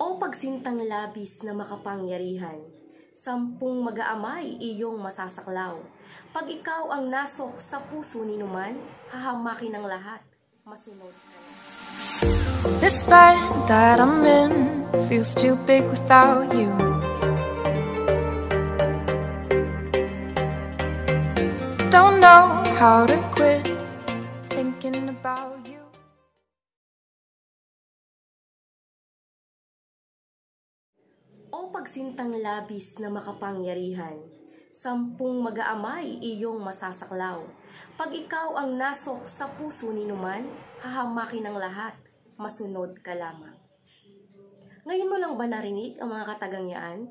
O pagsintang labis na makapangyarihan, 10 mag-aamay iyong masasaklaw. Pag ikaw ang nasok sa puso ni numan, hahamakin ng lahat, masunod ka. This bed that I'm in feels too big without you. Don't know how to quit thinking about you. O pagsintang labis na makapangyarihan, 10 mag-aamay iyong masasaklaw. Pag ikaw ang nasok sa puso ni numan, hahamakin ng lahat, masunod ka lamang. Ngayon mo lang ba narinig ang mga katagangyaan?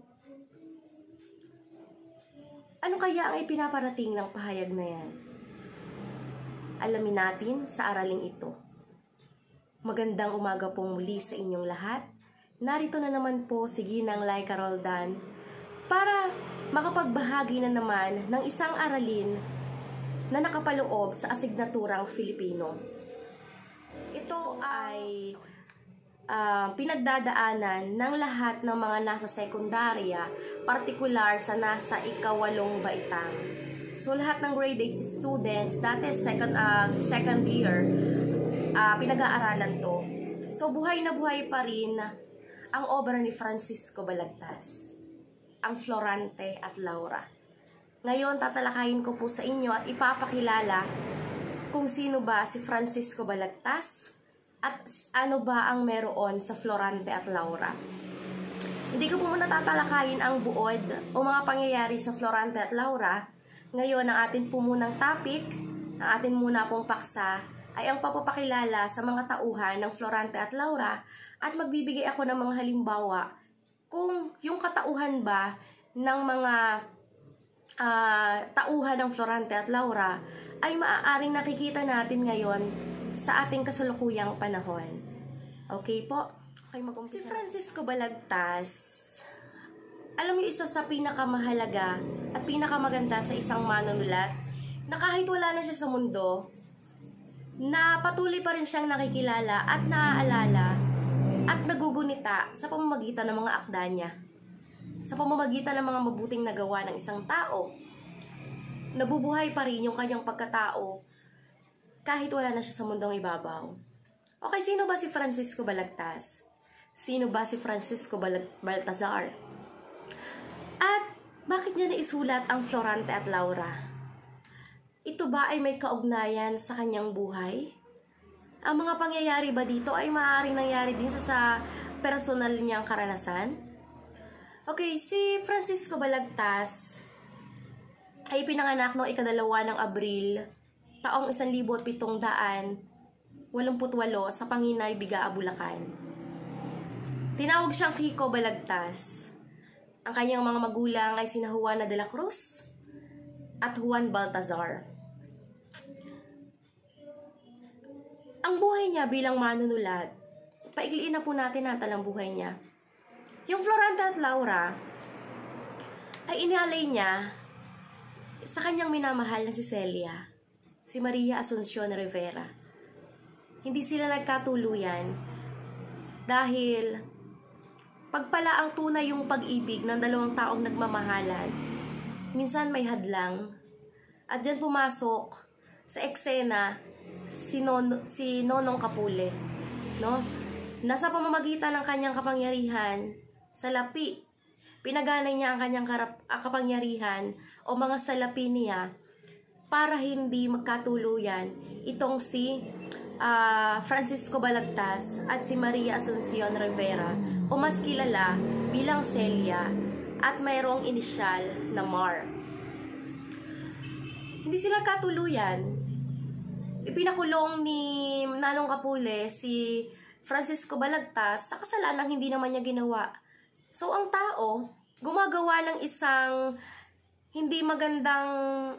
Ano kaya ang ipinaparating ng pahayag na yan? Alamin natin sa araling ito. Magandang umaga pong muli sa inyong lahat. Narito na naman po si Ginang Laika Roldan para makapagbahagi na naman ng isang aralin na nakapaloob sa asignaturang Filipino. Ito ay pinagdadaanan ng lahat ng mga nasa sekundarya, partikular sa nasa ika-8 baitang. So lahat ng grade 8 students, that is second year, pinag-aaralan to. So buhay na buhay pa rin ang obra ni Francisco Balagtas, ang Florante at Laura. Ngayon tatalakayin ko po sa inyo at ipapakilala kung sino ba si Francisco Balagtas at ano ba ang meron sa Florante at Laura. Hindi ko po muna tatalakayin ang buod o mga pangyayari sa Florante at Laura. Ngayon, ang atin po munang topic, ang atin muna pong paksa, ay ang papapakilala sa mga tauhan ng Florante at Laura at magbibigay ako ng mga halimbawa kung yung katauhan ba ng mga tauhan ng Florante at Laura ay maaaring nakikita natin ngayon sa ating kasalukuyang panahon. Okay po? Okay, mag-umpisa. Si Francisco Balagtas, alam niyo, isa sa pinakamahalaga at pinakamaganda sa isang manunulat na kahit wala na siya sa mundo, na patuloy pa rin siyang nakikilala at naaalala at nagugunita sa pamamagitan ng mga akda niya. Sa pamamagitan ng mga mabuting nagawa ng isang tao, nabubuhay pa rin yung kanyang pagkatao kahit wala na siya sa mundong ibabaw. Okay, sino ba si Francisco Balagtas? Sino ba si Francisco Baltazar? At bakit niya naisulat ang Florante at Laura? Ito ba ay may kaugnayan sa kanyang buhay? Ang mga pangyayari ba dito ay maaaring nangyari din sa personal niyang karanasan? Okay, si Francisco Balagtas ay pinanganak noong ika-2 ng Abril, taong 1788 sa Panginay, Bigaa, Bulacan. Tinawag siyang Kiko Balagtas. Ang kanyang mga magulang ay sina Juana de la Cruz at Juan Baltazar. Ang buhay niya bilang manunulat, paikliin na po natin ang talang buhay niya. Yung Florante at Laura ay inalay niya sa kanyang minamahal na si Celia, si Maria Asuncion Rivera. Hindi sila nagkatuluyan dahil pagpala ang tunay yung pag-ibig ng dalawang taong nagmamahalan, minsan may hadlang. At dyan pumasok sa eksena si Nonong Capule, no? Nasa pamamagitan ng kanyang kapangyarihan sa lapi, pinaganay niya ang kanyang kapangyarihan o mga salapi niya para hindi magkatuluyan itong si Francisco Balagtas at si Maria Asuncion Rivera, o mas kilala bilang Celia, at mayroong inisyal na Mar. Hindi sila katuluyan. Ipinakulong ni Nanong Capule si Francisco Balagtas sa kasalanang hindi naman niya ginawa. So ang tao gumagawa ng isang hindi magandang,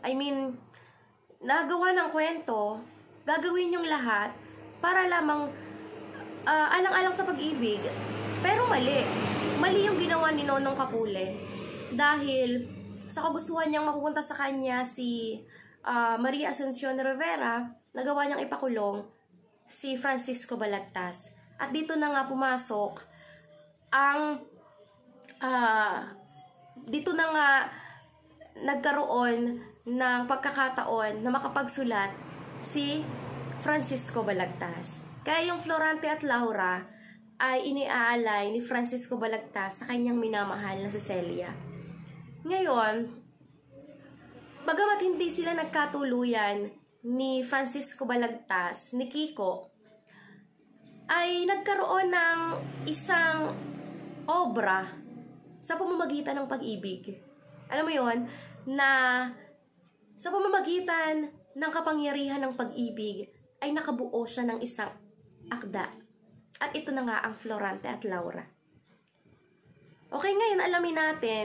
nagawa ng kwento, gagawin yung lahat para lamang alang-alang sa pag-ibig. Pero mali. Mali yung ginawa ni Nonong Capule. Dahil sa kagustuhan niyang mapupunta sa kanya si Maria Asuncion Rivera, nagawa niyang ipakulong si Francisco Balagtas. At dito na nga pumasok ang dito na nga nagkaroon ng pagkakataon na makapagsulat si Francisco Balagtas. Kaya yung Florante at Laura ay iniaalay ni Francisco Balagtas sa kanyang minamahal na si Celia. Ngayon, bagamat hindi sila nagkatuluyan ni Francisco Balagtas, ni Kiko, ay nagkaroon ng isang obra sa pamamagitan ng pag-ibig. Alam mo yon, na sa pamamagitan ng kapangyarihan ng pag-ibig ay nakabuo siya ng isang akda. At ito na nga ang Florante at Laura. Okay, ngayon alamin natin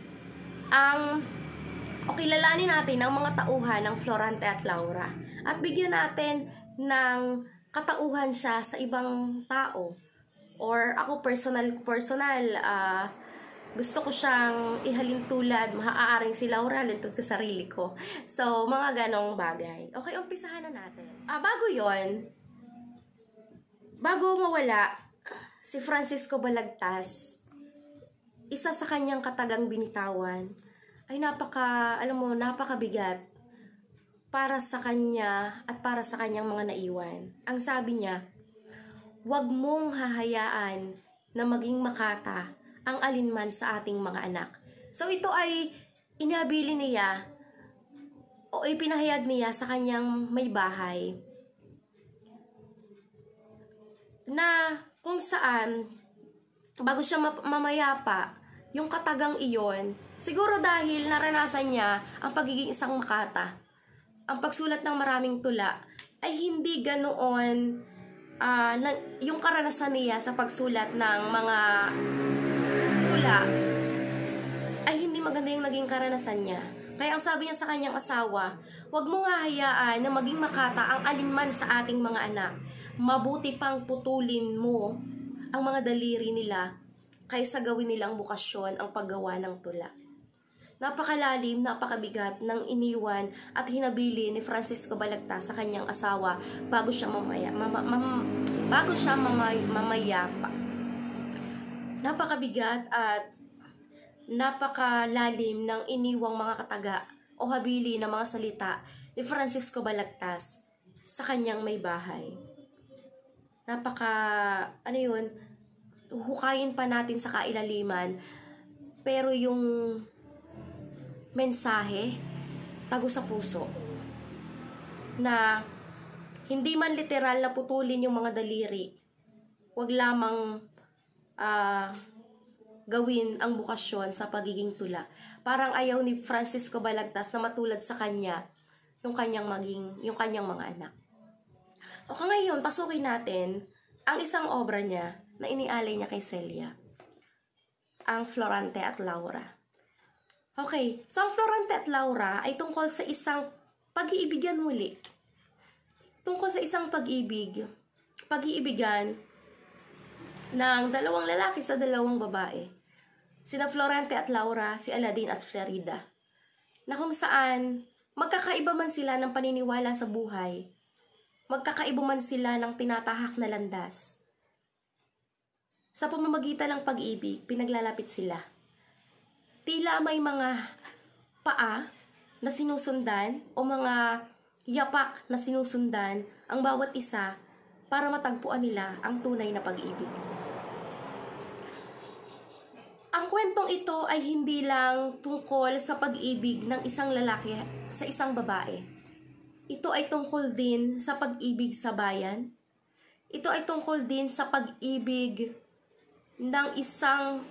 kilalanin natin ang mga tauhan ng Florante at Laura. At bigyan natin ng katauhan siya sa ibang tao. Or ako personal, gusto ko siyang ihalin tulad, maaaring si Laura, lintod ko sarili ko. So, mga ganong bagay. Okay, umpisahan na natin. Bago mawala si Francisco Balagtas, isa sa kanyang katagang binitawan ay napakabigat para sa kanya at para sa kanyang mga naiwan. Ang sabi niya, "Huwag mong hahayaan na maging makata ang alinman sa ating mga anak." So ito ay inabili niya o ipinahayag niya sa kanyang may bahay na kung saan bago siya mamayapa, yung katagang iyon, siguro dahil naranasan niya ang pagiging isang makata, ang pagsulat ng maraming tula ay hindi ganoon yung karanasan niya sa pagsulat ng mga tula ay hindi maganda yung naging karanasan niya. Kaya ang sabi niya sa kanyang asawa, "Huwag mo nga hayaan na maging makata ang alinman sa ating mga anak. Mabuti pang putulin mo ang mga daliri nila kaysa gawin nilang bukasyon ang paggawa ng tula." Napakalalim, napakabigat ng iniwan at hinabili ni Francisco Balagtas sa kanyang asawa bago siya mamayapa. Napakabigat at napakalalim ng iniwang mga kataga o habili ng mga salita ni Francisco Balagtas sa kanyang may bahay. Hukayin pa natin sa kailaliman, pero yung mensahe tago sa puso na hindi man literal na putulin yung mga daliri, wag lamang gawin ang bukasyon sa pagiging tula. Parang ayaw ni Francisco Balagtas na matulad sa kanya yung kanyang mga anak. Okay, ngayon pasukin natin ang isang obra niya na inialay niya kay Celia, ang Florante at Laura. Okay, so ang Florante at Laura ay tungkol sa isang pag-iibigan muli. Tungkol sa isang pag-iibigan ng dalawang lalaki sa dalawang babae. Sina Florante at Laura, si Aladdin at Florida. Na kung saan magkakaiba man sila ng paniniwala sa buhay, magkakaiba man sila ng tinatahak na landas, sa pamamagitan ng pag-ibig, pinaglalapit sila. Tila may mga paa na sinusundan o mga yapak na sinusundan ang bawat isa para matagpuan nila ang tunay na pag-ibig. Ang kwentong ito ay hindi lang tungkol sa pag-ibig ng isang lalaki sa isang babae. Ito ay tungkol din sa pag-ibig sa bayan. Ito ay tungkol din sa pag-ibig ng isang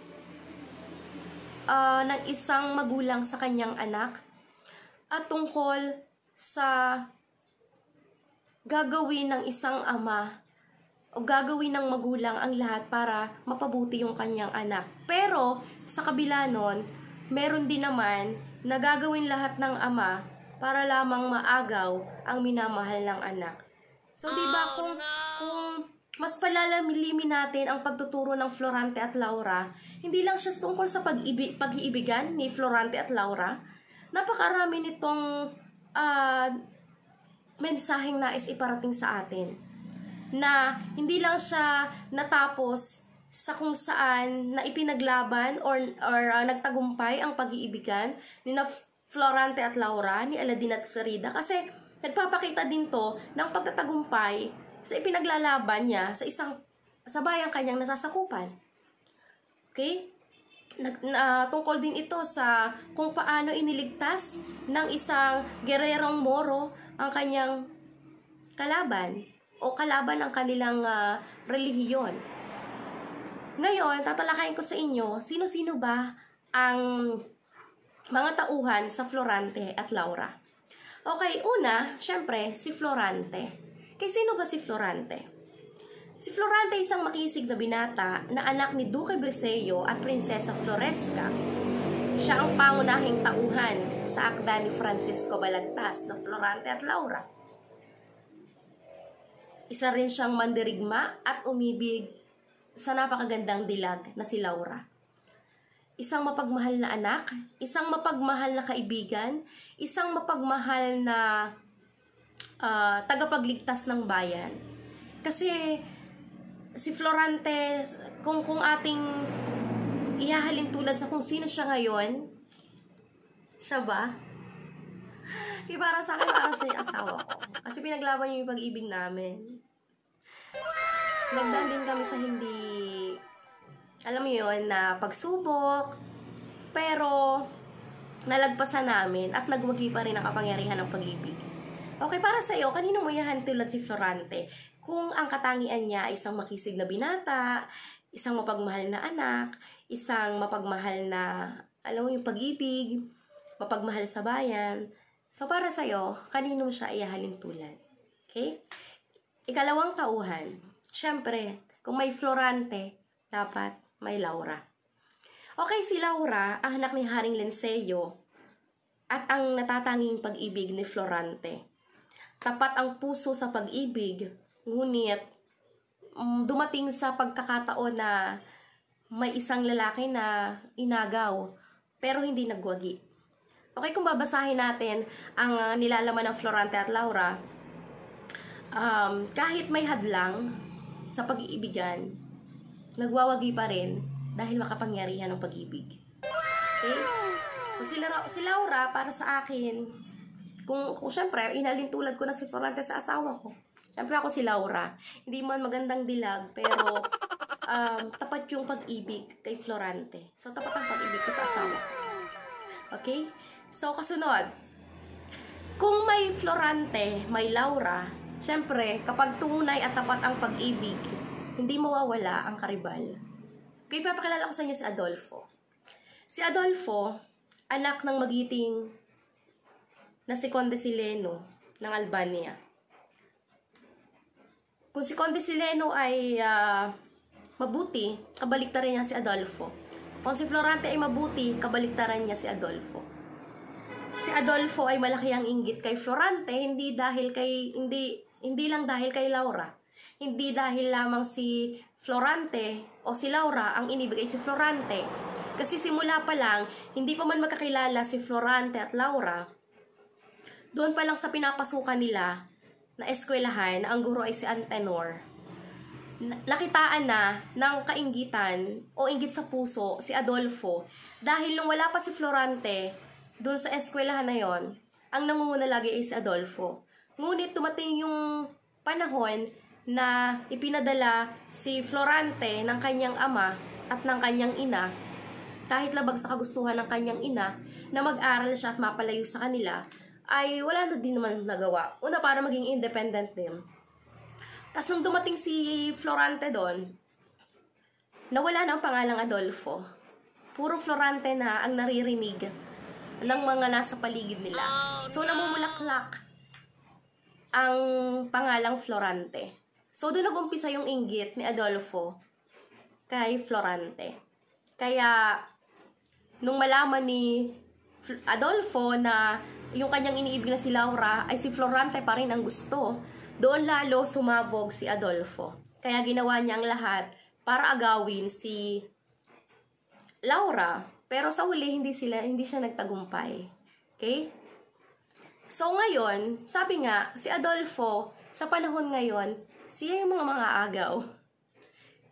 magulang sa kanyang anak, at tungkol sa gagawin ng isang ama o gagawin ng magulang ang lahat para mapabuti yung kanyang anak. Pero sa kabila nun, meron din naman na gagawin lahat ng ama para lamang maagaw ang minamahal ng anak. So diba kung mas palalamilimin natin ang pagtuturo ng Florante at Laura, hindi lang siya tungkol sa pag-iibigan ni Florante at Laura. Napakarami nitong mensaheng nais iparating sa atin. Na hindi lang siya natapos sa kung saan na ipinaglaban or nagtagumpay ang pag-iibigan ni na Florante at Laura, ni Aladin at Frida, kasi nagpapakita din to ng pagtatagumpay sa ipinaglalaban niya sa bayang kanyang nasasakupan. Okay? Tungkol din ito sa kung paano iniligtas ng isang gererong Moro ang kanyang kalaban o kalaban ng kanilang relihiyon. Ngayon, tatalakayin ko sa inyo, sino-sino ba ang mga tauhan sa Florante at Laura. Okay, una, syempre, si Florante. Kay sino ba si Florante? Si Florante ay isang makisig na binata na anak ni Duque Briseño at Prinsesa Floresca. Siya ang pangunahing tauhan sa akda ni Francisco Balagtas na Florante at Laura. Isa rin siyang mandirigma at umibig sa napakagandang dilag na si Laura. Isang mapagmahal na anak, isang mapagmahal na kaibigan, isang mapagmahal na tagapagligtas ng bayan. Kasi si Florante, kung ating ihahalin tulad sa kung sino siya ngayon, siya ba? Para sa akin, parang siya yung asawa ko. Kasi pinaglaban niyo yung pag-ibig namin. Nagdaan din kami sa hindi, alam mo yun, na pagsubok, pero nalagpasan namin at nagwagi pa rin ang kapangyarihan ng pag-ibig. Okay, para sa iyo, kanino mo yahan tulad si Florante? Kung ang katangian niya ay isang makisig na binata, isang mapagmahal na anak, isang mapagmahal na, alam mo yung pag-ibig, mapagmahal sa bayan. So, para sa iyo, kanino mo siya ihahalin tulad? Okay? Ikalawang tauhan, syempre, kung may Florante, dapat may Laura. Okay, si Laura, ang anak ni Haring Lencello at ang natatanging pag-ibig ni Florante. Tapat ang puso sa pag-ibig, ngunit dumating sa pagkakataon na may isang lalaki na inagaw, pero hindi nagwagi. Okay, kung babasahin natin ang nilalaman ng Florante at Laura, kahit may hadlang sa pag-iibigan, nagwawagi pa rin dahil makapangyarihan ng pag-ibig. Okay? Si Laura, para sa akin, kung syempre, inalintulad ko na si Florante sa asawa ko. Syempre ako si Laura. Hindi man magandang dilag, pero tapat yung pag-ibig kay Florante. So, tapat ang pag-ibig ko sa asawa ko. Okay? So, kasunod, kung may Florante, may Laura, syempre, kapag tunay at tapat ang pag-ibig, hindi mawawala ang karibal. Kaya papakilala ko sa inyo si Adolfo. Si Adolfo, anak ng magiting na si Conde Sileno ng Albania. Kung si Conde Sileno ay mabuti, kabaliktaran niya si Adolfo. Kung si Florante ay mabuti, kabaliktaran niya si Adolfo. Si Adolfo ay malaki ang inggit kay Florante, hindi lang dahil kay Laura. Hindi dahil lamang si Florante o si Laura ang inibigay si Florante. Kasi simula pa lang, hindi pa man magkakilala si Florante at Laura, doon pa lang sa pinapasukan nila na eskwelahan, ang guro ay si Antenor, nakitaan na ng kainggitan o inggit sa puso si Adolfo, dahil nung wala pa si Florante doon sa eskwelahan na yon, ang nangunguna lagi ay si Adolfo. Ngunit tumating yung panahon na ipinadala si Florante ng kanyang ama at ng kanyang ina, kahit labag sa kagustuhan ng kanyang ina na mag-aral siya at mapalayo sa kanila, ay wala na din naman nagawa. Una, para maging independent din. Tapos nung dumating si Florante doon, nawala na ang pangalang Adolfo. Puro Florante na ang naririnig ng mga nasa paligid nila. So, namumulaklak ang pangalang Florante. So, doon nag-umpisa yung inggit ni Adolfo kay Florante. Kaya, nung malaman ni Adolfo na yung kanyang iniibig na si Laura ay si Florante pa rin ang gusto, doon lalo sumabog si Adolfo. Kaya ginawa niya ang lahat para agawin si Laura, pero sa huli hindi siya nagtagumpay. Okay? So ngayon, sabi nga, si Adolfo, sa panahon ngayon, siya yung mga agaw.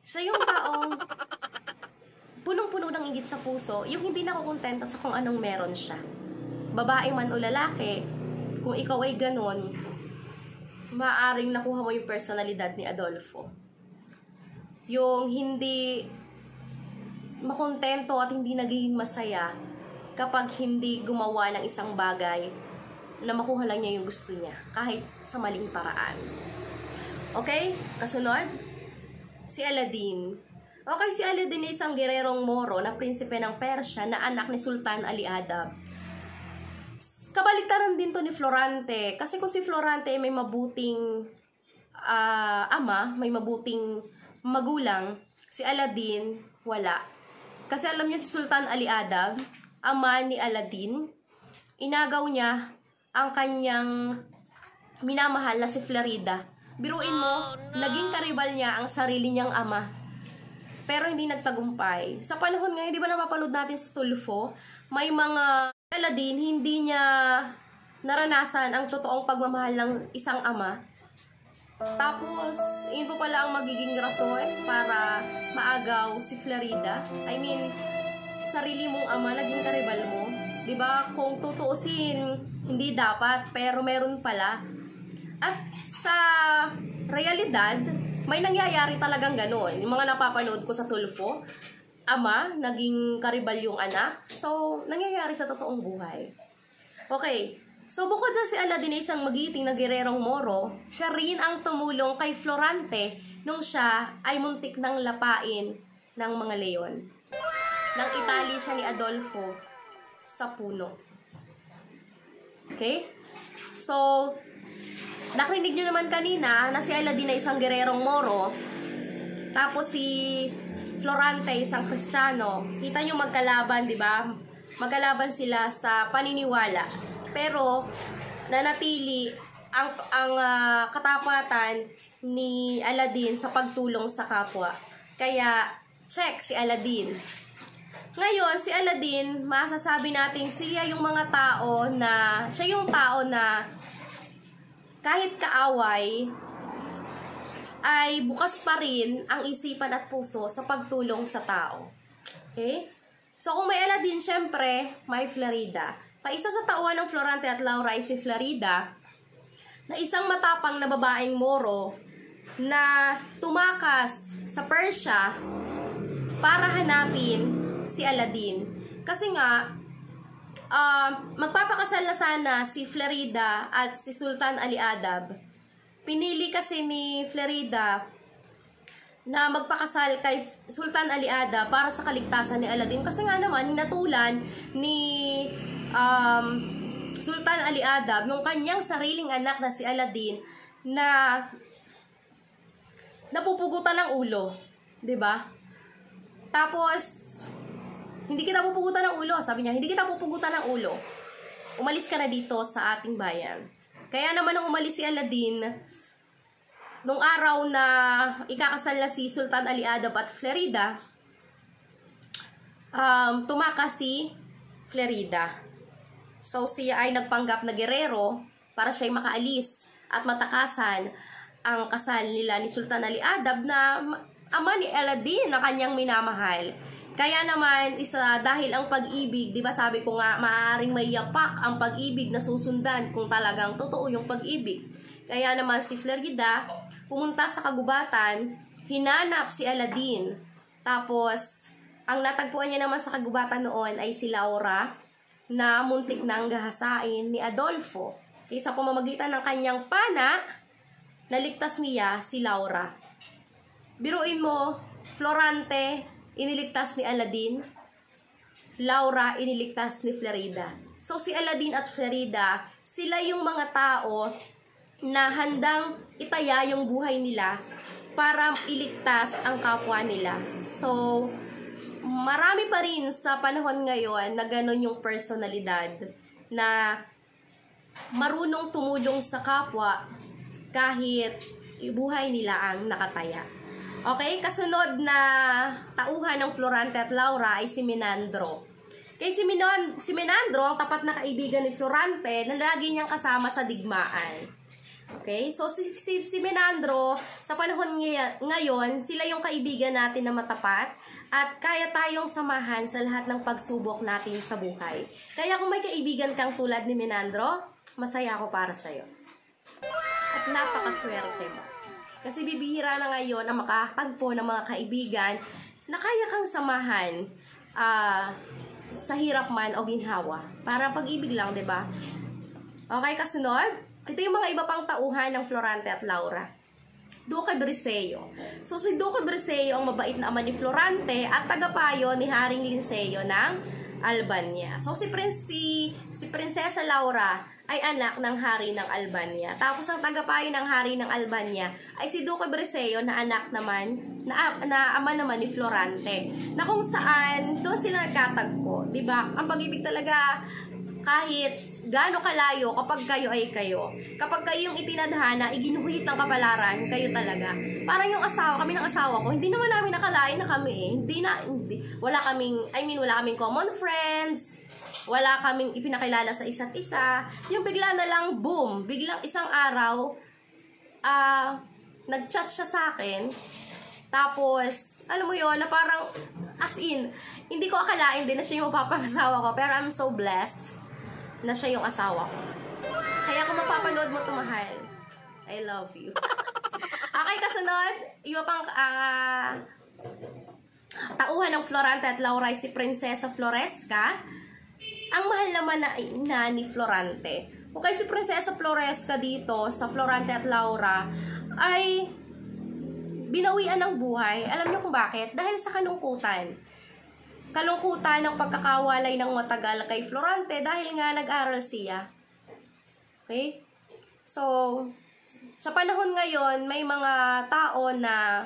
Siya yung taong punong-puno ng inggit sa puso, yung hindi nakukontento sa kung anong meron siya. Babae man o lalaki, kung ikaw ay ganun, maaaring nakuha mo yung personalidad ni Adolfo. Yung hindi makontento at hindi nagiging masaya kapag hindi gumawa ng isang bagay na makuha lang niya yung gusto niya, kahit sa maling paraan. Okay? Kasunod, si Aladdin. Okay, si Aladdin ay isang gererong Moro na prinsipe ng Persya na anak ni Sultan Ali Adab. Kabaliktaran din to ni Florante. Kasi kung si Florante may mabuting ama, may mabuting magulang, si Aladdin wala. Kasi alam niyo si Sultan Ali Adab, ama ni Aladdin, inagaw niya ang kanyang minamahal na si Florida. Biruin mo, naging karibal niya ang sarili niyang ama. Pero hindi nagtagumpay. Sa panahon ngayon, di ba napapanood natin sa Tulfo, may mga Aladdin, hindi niya naranasan ang totoong pagmamahal ng isang ama. Tapos, yun po pala ang magiging rason para maagaw si Florida. I mean, sarili mong ama, naging karibal mo. Di ba? Kung tutuusin, hindi dapat, pero meron pala. At sa realidad, may nangyayari talagang gano'n. Yung mga napapanood ko sa Tulfo, ama, naging karibal yung anak. So, nangyayari sa totoong buhay. Okay. So, bukod sa si Aladdin ay isang magiting na gererong Moro, siya rin ang tumulong kay Florante nung siya ay muntik ng lapain ng mga leon. Nang itali siya ni Adolfo sa puno. Okay? So, nakrinig nyo naman kanina na si Aladdin ay isang gererong Moro, tapos si Florante isang Kristiyano. Kita nyo magkalaban, di ba? Magkalaban sila sa paniniwala. Pero nanatili ang katapatan ni Aladdin sa pagtulong sa kapwa. Kaya check si Aladdin. Ngayon, si Aladdin, masasabi natin siya yung mga tao na, siya yung tao na kahit kaaway, ay bukas pa rin ang isipan at puso sa pagtulong sa tao. Okay? So, kung may Aladdin, syempre, may Florida. Paisa sa tauhan ng Florante at Laura ay si Florida, na isang matapang na babaeng Moro na tumakas sa Persya para hanapin si Aladdin. Kasi nga, magpapakasal na sana si Florida at si Sultan Ali Adab. Pinili kasi ni Florida na magpakasal kay Sultan Ali Adab para sa kaligtasan ni Aladdin. Kasi nga naman, hinatulan ni Sultan Ali Adab yung kanyang sariling anak na si Aladdin na napupugutan ng ulo. 'Di ba? Tapos, hindi kita pupugutan ng ulo. Sabi niya, hindi kita pupugutan ng ulo. Umalis ka na dito sa ating bayan. Kaya naman nung umalis si Aladdin, nung araw na ikakasal na si Sultan Ali Adab at Florida, tumakas si Florida. So, siya ay nagpanggap na gerero para siya'y makaalis at matakasan ang kasal nila ni Sultan Ali Adab na ama ni Aladdin na kanyang minamahal. Kaya naman, dahil ang pag-ibig, di ba sabi ko nga, maaaring may yapak ang pag-ibig na susundan kung talagang totoo yung pag-ibig. Kaya naman si Florida pumunta sa kagubatan, hinanap si Aladdin. Tapos, ang natagpuan niya naman sa kagubatan noon ay si Laura, na muntik nang gahasain ni Adolfo. Sa pamamagitan ng kanyang pana, naligtas niya si Laura. Biruin mo, Florante, iniligtas ni Aladdin. Laura, iniligtas ni Florida. So, si Aladdin at Florida, sila yung mga tao na handang itaya yung buhay nila para iligtas ang kapwa nila. So, marami pa rin sa panahon ngayon na gano'n yung personalidad na marunong tumulong sa kapwa kahit buhay nila ang nakataya. Okay, kasunod na tauhan ng Florante at Laura ay si Menandro. Kaya si Menandro, ang tapat na kaibigan ni Florante na lagi niyang kasama sa digmaan. Okay? So, si Menandro, sa panahon ngayon, sila yung kaibigan natin na matapat at kaya tayong samahan sa lahat ng pagsubok natin sa buhay. Kaya kung may kaibigan kang tulad ni Menandro, masaya ako para sa'yo. At napakaswerte mo. Kasi bibihira na ngayon ang makakatagpo ng mga kaibigan na kaya kang samahan sa hirap man o ginhawa. Para pag-ibig lang, diba? Okay, kasunod? Ito yung mga iba pang tauhan ng Florante at Laura. Duque Briseño. So, si Duque Briseño ang mabait na ama ni Florante at tagapayo ni Haring Linceo ng Albania. So, si Prinsesa Laura ay anak ng hari ng Albania. Tapos, ang tagapayo ng hari ng Albania ay si Duque Briseño na anak naman, na ama naman ni Florante. Na kung saan, doon sila nagkatagpo. Diba? Ang pag-ibig talaga, kahit gaano kalayo, kapag kayo ay kayo. Kapag kayo yung itinadhana, iginuhit ng kapalaran, kayo talaga. Parang yung asawa, kami ng asawa ko, hindi naman namin nakalain na kami eh. Wala kaming common friends, wala kaming ipinakilala sa isa't isa. Yung bigla na lang, boom, biglang isang araw, nag-chat siya sa akin, tapos, alam mo yon na parang, as in, hindi ko akalain din na siya yung mapapangasawa ko, pero I'm so blessed na siya yung asawa ko. Kaya kung mapapanood mo ito, mahal, I love you. Okay, kasunod, iba pang tauhan ng Florante at Laura ay si Prinsesa Floresca. Ang mahal naman na ina ni Florante. Okay, si Prinsesa Floresca dito sa Florante at Laura ay binawian ng buhay. Alam niyo kung bakit? Dahil sa kalungkutan ng pagkakawalay ng matagal kay Florante dahil nga nag-aral siya. Okay? So, sa panahon ngayon, may mga tao na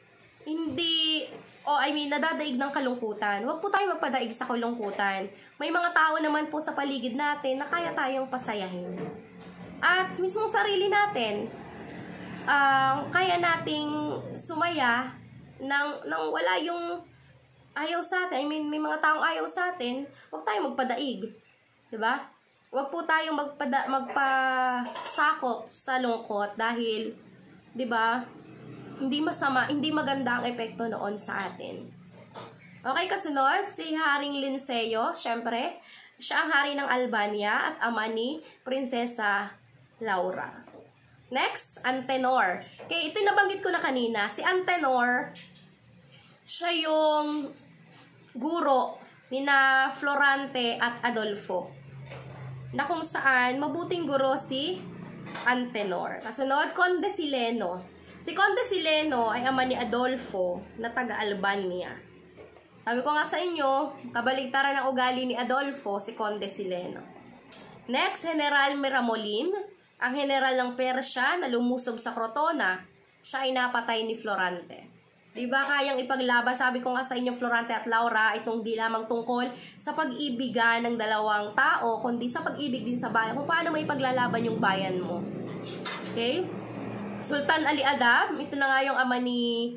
nadadaig ng kalungkutan. Huwag po tayo magpadaig sa kalungkutan. May mga tao naman po sa paligid natin na kaya tayong pasayahin. At mismo sarili natin, kaya nating sumaya nang wala yung ayaw sa atin. May mga taong ayaw sa atin, huwag tayong magpadaig. Diba? Huwag po tayong magpasakop sa lungkot dahil, diba, hindi masama, hindi maganda ang epekto noon sa atin. Okay, kasunod, si Haring Linceo, syempre, siya ang hari ng Albania at ama ni Prinsesa Laura. Next, Antenor. Okay, ito nabanggit ko na kanina. Si Antenor, siya yung guro ni na Florante at Adolfo. Na kung saan, mabuting guro si Antenor. Kasunod, Conde Sileno. Si Conde Sileno ay ama ni Adolfo na taga-Albania. Sabi ko nga sa inyo, kabaligtaran ng ugali ni Adolfo, si Conde Sileno. Next, General Miramolin, ang general ng Persya na lumusob sa Crotona. Siya ay napatay ni Florante. Diba kayang ipaglaban? Sabi ko nga sa inyo, Florante at Laura, itong di lamang tungkol sa pag-ibigan ng dalawang tao, kundi sa pag-ibig din sa bayan, kung paano may paglalaban yung bayan mo. Okay? Sultan Ali Adam, ito na nga yung ama ni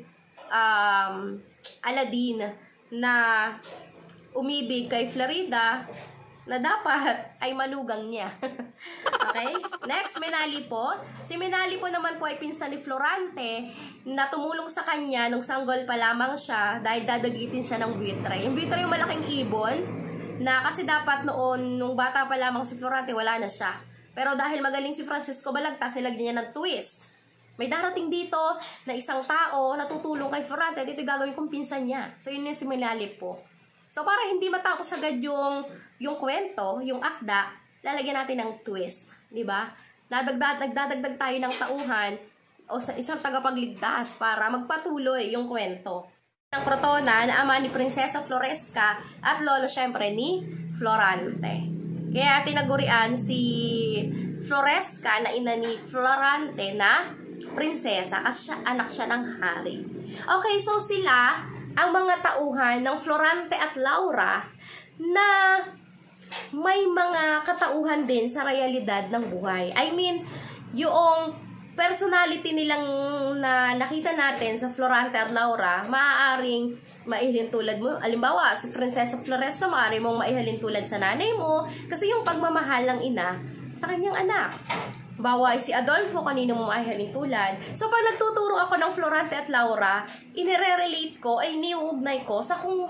Aladdin na umibig kay Florida na dapat ay manugang niya. Okay? Next, Menalipo. Si Menalipo naman po ay pinsan ni Florante na tumulong sa kanya nung sanggol pa lamang siya dahil dadagitin siya ng buitre. Yung buitre yung malaking ibon na kasi dapat noon, nung bata pa lamang si Florante, wala na siya. Pero dahil magaling si Francisco Balagtas, nilagyan niya ng twist. May darating dito na isang tao na tutulong kay Florante, dito gagawin kong pinsan niya. So, yun yung si Menalipo. So, para hindi matapos agad yung kwento, yung akda, lalagyan natin ng twist. Diba? Nagdadagdag tayo ng tauhan o sa isang tagapagligtas para magpatuloy yung kwento. Ng Crotona na ama ni Prinsesa Floresca at lolo syempre ni Florante. Kaya tinagurian si Floresca na ina ni Florante na prinsesa kasi anak siya ng hari. Okay, so sila ang mga tauhan ng Florante at Laura na may mga katauhan din sa realidad ng buhay. I mean, yung personality nilang na nakita natin sa Florante at Laura, maaaring maihalin tulad mo. Halimbawa, si Prinsesa Floresca, maaari mong maihalin tulad sa nanay mo kasi yung pagmamahal ng ina sa kanyang anak. Bawa si Adolfo, kanino mo mahihalin tulad. So, pag nagtuturo ako ng Florante at Laura, inire-relate ko, ay niuugnay ko sa kung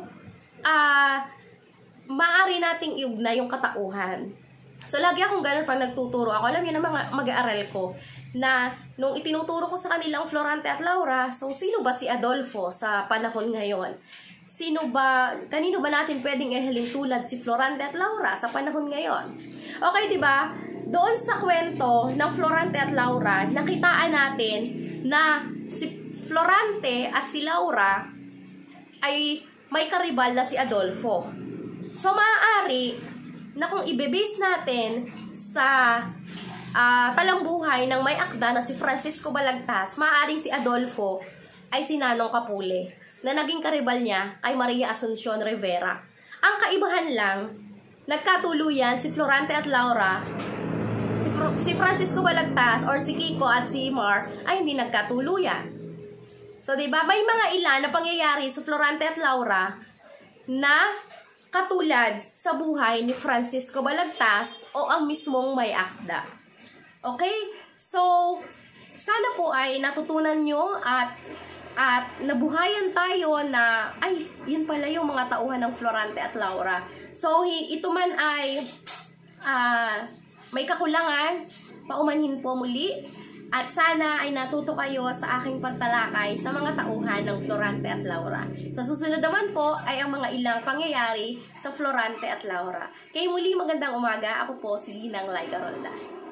maaari nating iugnay yung katauhan. So, lagi akong ganun pag nagtuturo ako. Alam niyo na mga mag-aaral ko na nung itinuturo ko sa kanilang Florante at Laura, so, sino ba si Adolfo sa panahon ngayon? Kanino ba natin pwedeng ihalin tulad si Florante at Laura sa panahon ngayon? Okay, di ba? Doon sa kwento ng Florante at Laura, nakitaan natin na si Florante at si Laura ay may karibal na si Adolfo. So, maaari na kung ibebase natin sa talambuhay ng may akda na si Francisco Balagtas, maaaring si Adolfo ay si Nanong Capule, na naging karibal niya kay Maria Asuncion Rivera. Ang kaibahan lang, nagkatuluyan si Florante at Laura, si Francisco Balagtas or si Kiko at si Mar ay hindi nagkatuluyan. So, diba, may mga ilan na pangyayari sa Florante at Laura na katulad sa buhay ni Francisco Balagtas o ang mismong may akda. Okay? So, sana po ay natutunan nyo at nabuhayan tayo na, ay, yun pala yung mga tauhan ng Florante at Laura. So, ito man ay may kakulangan, paumanhin po muli. At sana ay natuto kayo sa aking pagtalakay sa mga tauhan ng Florante at Laura. Sa susunod naman po ay ang mga ilang pangyayari sa Florante at Laura. Kaya muli, magandang umaga. Ako po si Linang Laika Roldan.